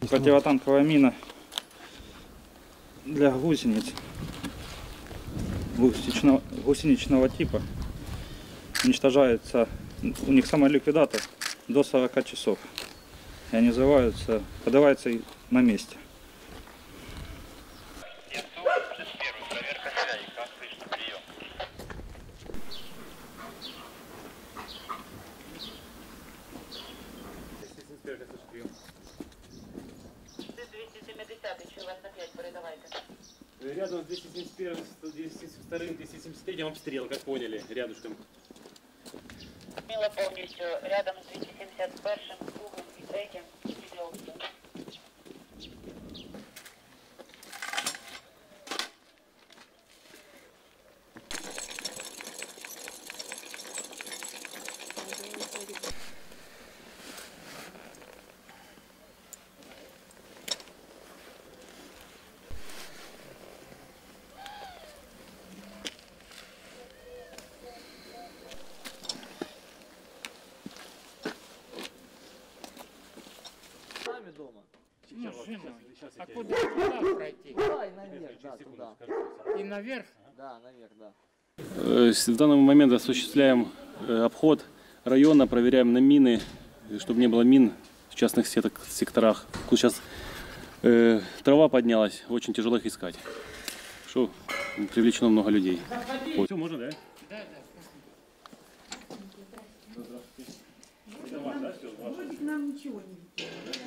Противотанковая мина для гусениц гусеничного типа. Уничтожается, у них самоликвидатор до 40 часов. И они взрываются, подаваются на месте. Рядом с 271, 272, 273 обстрел, как поняли, рядышком. Мило полностью рядом с 271 кругом и третьим видеообстрел. Дома. Машина. А куда туда пройти? Да, и наверх, да, туда. И наверх? Да, наверх, да. В данный момент осуществляем обход района, проверяем на мины, чтобы не было мин в частных секторах. Тут сейчас трава поднялась, очень тяжело их искать. Что привлечено много людей. Все, можно, да? Да, да. Вроде к нам ничего не летело.